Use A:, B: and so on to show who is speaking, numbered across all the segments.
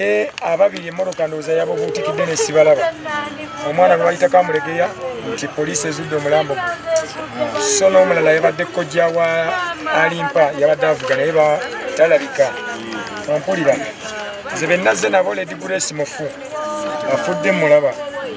A: naye ababiri emmoloka ndowooza yabo buutikidde ne sibalaba. Omwana gwe bayita Kamulegeya nti poliisi ezudde omulambo gwe. So n'omulala yabadde kkojja wa Alimpa yabadde avuga naye talabika. Ompulira nze be nazze nabo Lady Grace mufu afudde mulaba.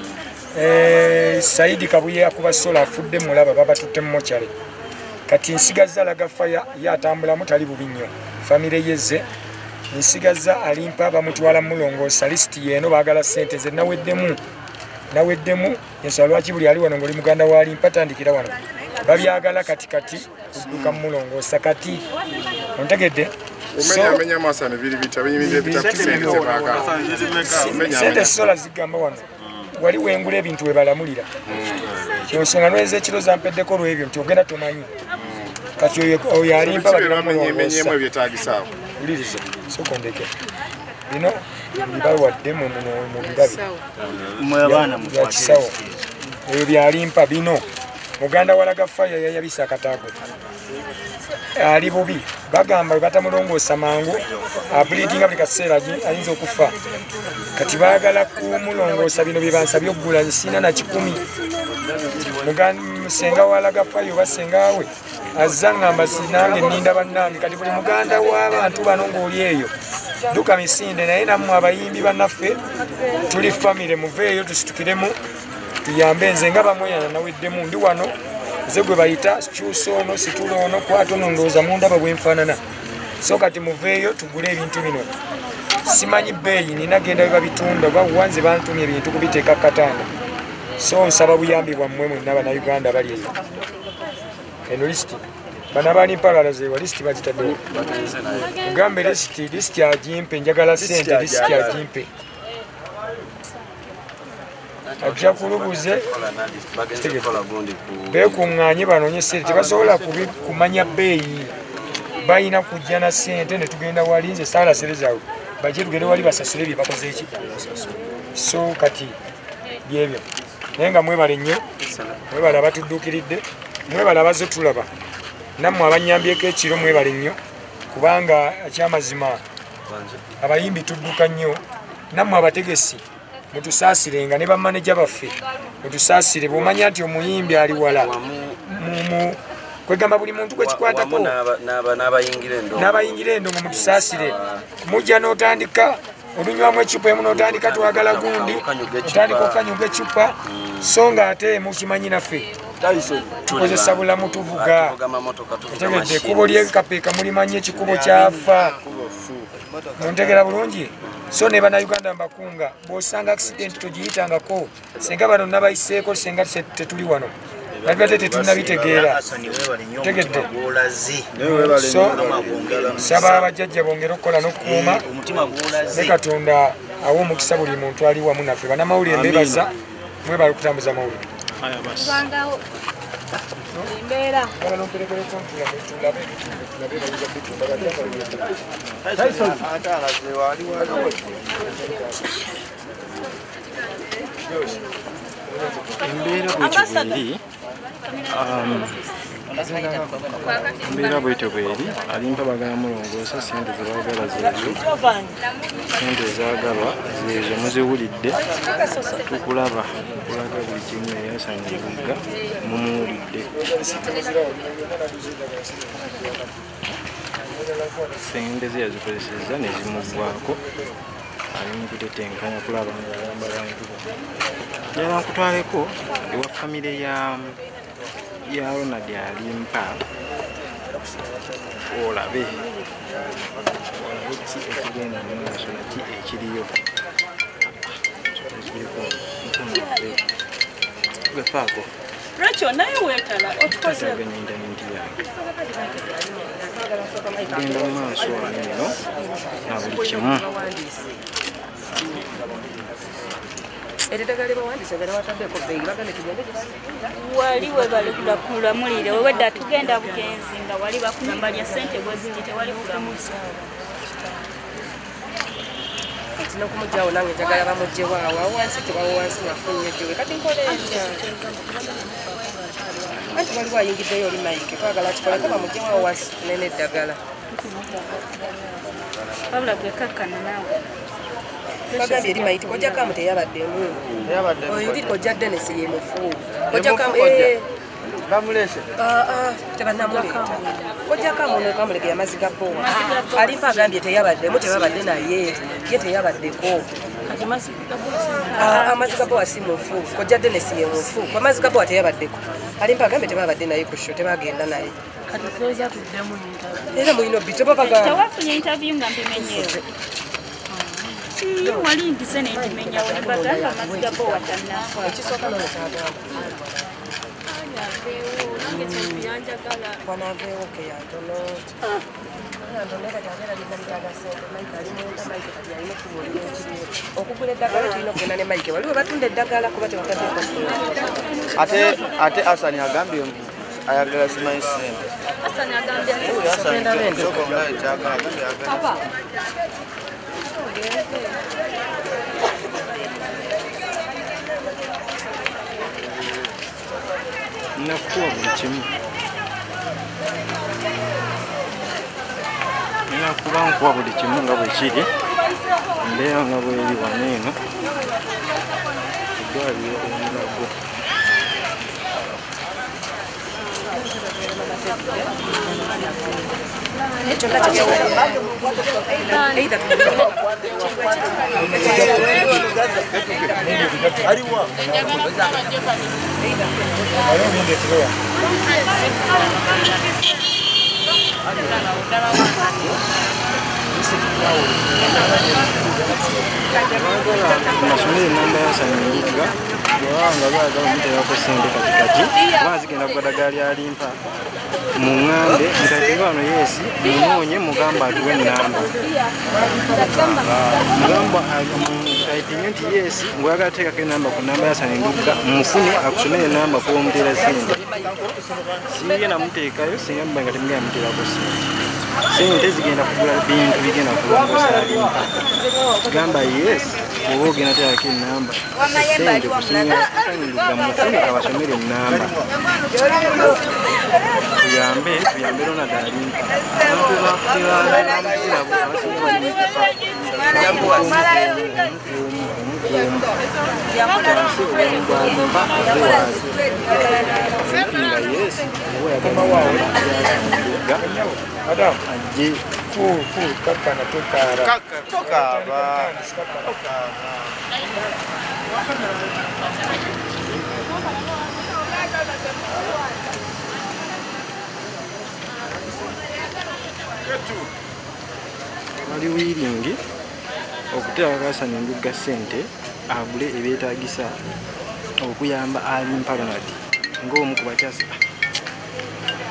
A: Saidi Kabuye akuba sola afudde mulaba babatutte mu mochare. Kati nsigaza alaga faya yatambulamu tali bubi nnyo. Famire yezze nsigaza Alimpa bamutwala mulongoosa listi yeno baagala ssente ze naweddemu ensala lwaki buli ali wano ng'oli muganda wa Alimpa tandikira wano babyagala katikati kudduka mulongoosa kati ontegedde
B: omenya masane biri bitabinye bitakusente baagala
A: sente sola zigamba wano wali wengula ebintu webalamulira kyonsonga nweza ekiro zampeddeko lwebyo nti ogenda tomanyi kati oyo Alimpa
B: bamenyemenyemu ebyetaagisaawo
A: uliriza sokondeke bino bibawadde mu birabi bya kisawo ebyo bya Alimpa bino muganda walaga faya yayabisa akataago ali bubi bagamba batamulongoosa mangu abulidinga buli kaseera ayinza okufa kati baagala kumulongoosa bino byebansa byoggula nsina na 10 musenga walaga faya oba sengawe azza ngamba sinange nninda bannange kati buli muganda w'abantu bano ng'oli eyo duka misinde naye nammwe abayimbi bannaffe tuli famire muveeyo tusitukiremu tuyambe nze nga bamweyana naweddemu ndi wano nze gwe bayita kyusa ono situla ono kwata ono ndowooza mundaba bwenfaanana so kati muveeyo tugule ebintu bino simanyi bbeeyi nina genda bebabitunda oba wanze bantumye ebintu kubiteeka katanda so nsaba buyambi bwammwe mwenna bannayuganda bali eyo eno lisiti bana Alimpa lalazeewa lisiti bagitaddewo mugambe lisiti agimpe njagala ssente lisiti agimpe ajja kulubuze beekuŋŋaanye banoonye ssente tebasobola kumanya bbeeyi balina kujja na ssente ne tugenda wali nze saalaserezaawe bajje tugende wali basasule bye bakoze eki so kati byebyo naye nga mwebale nnyo mwebale abatudduukiridde mwebale abazze tulaba nammwe abanyambyeko ekiro mwebale nnyo kubanga ekyamazima abayimbi tudduka nnyo nammwe abategesi mutusaasirenga ne bamaneja baffe mutusaasire bw'omanya nti omuyimbi ali wala kwegamba buli muntu gwekikwatako n'abayingira endo nga mutusaasire mujja n'otandika olunywamu ecupa emu n'otandika twagala gundi otandika okanyuga ecupa so nga ate mukimanyi naffe tukozesa bulamu tuvuga otegedde ekkubo lyekapeeka mulimanyi ekikubo kyafa muntegera bulungi so ne bannayuganda mbakunga bw'osanga accident togiyitangako senga bano nabayiseeko senga tetuli wano nabibadde tetulina bitegeera tegedde so saba abajjajja bongera okukola n'okukuuma ne Katonda awa omukisa buli muntu ali wamu naffe bannamawulire mbebaza mwebale okutambuza mawulire
C: Mbera bwetyo bweri Alimpa bagala mulongoosa ssente zebaagala zeezo ssente zaagalwa zeezo muziwulidde tukulaba kulaga buli kimu Hassan Nduga mumuwulidde ssente ze yazikozesezza ne zimuggwako ali mu kutetenkanya kulaba ng'ayambala nkuba njala nkutwaleko ewa famire ya Ronald Alimpa olabe ki ekigenda mu maaso naki ekiriyo gwefaako
D: lwekyo naye weetala otukoze
C: genda mu maaso wano eno na buli kimu
D: wali webale kulamulire wewedde tugenda bugenzi nga wali bakunyambanya ssente bweziri tewali kulamusa
E: nokumugyawo nange njagala bamuggyewaawo awansi tebawansi nafunye gyewe kati nkole anti waliwo ayingiddeyo oli mayike twagala kikoleko bamuggyewaawo wansi tufunene eddagala
D: wabula gwekakkana naawe
E: bagambye eri mayiti kojja kamu teyabaddemu oyo ndi kojja Dennis ye mufu kojja kamu
C: bamulese
E: tebannamuleeta kojja kamu ono kamulege amazzi ga bowa Alimpa agambye teyabadde naye ye teyabaddeko amazzi ga bowa si mufu kojja Dennis ye mufu amazzi ga bowa teyabaddeko Alimpa agambye tebabadde naye ku show tebagenda naye era mulina
D: tewafunye interview nga mpimenyeewo wali mpise nendimenyawo nebagamba amazzi ga bowa tannafa
E: ekisooka nono kyagamba wanaveewo keyantono okugula eddagala tulina okugenda ne Mike waliwo batunda eddagala kuba tebataddeko
C: ate Hassan agambye ayagala simanyi sente nakuwa buli kimu nakuba nkuwa buli kimu nga bwe kiri mbeera nga bweri wano eno eddwaliro omulago Masomero namba ya Nduga bwanga baga omuteerako ssente katikati bazigenda ku ddagala lya Alimpa muŋŋambe ntategano yesi munoonye mugamba atuwe ennamba mugamba aitinye nti yesi ng'oyagala teekako ennamba ku namba ya Nduga mufune akusomere ennamba kuwomuteera ssente singa namuteekayo singa muba nga temugenda muteerako ssente zigenda kugula bintu bigenda kulongoosa Alimpa gamba yesi oba ogenda teekako ennamba ssente kusomera Nduga mufune abasomere ennamba tuyambe Ronald Alimpa wali wiringi okuteeka Hassan Nduga ssente agule ebyetaagisa okuyamba Alimpa Ronald ng'omu ku bakyasi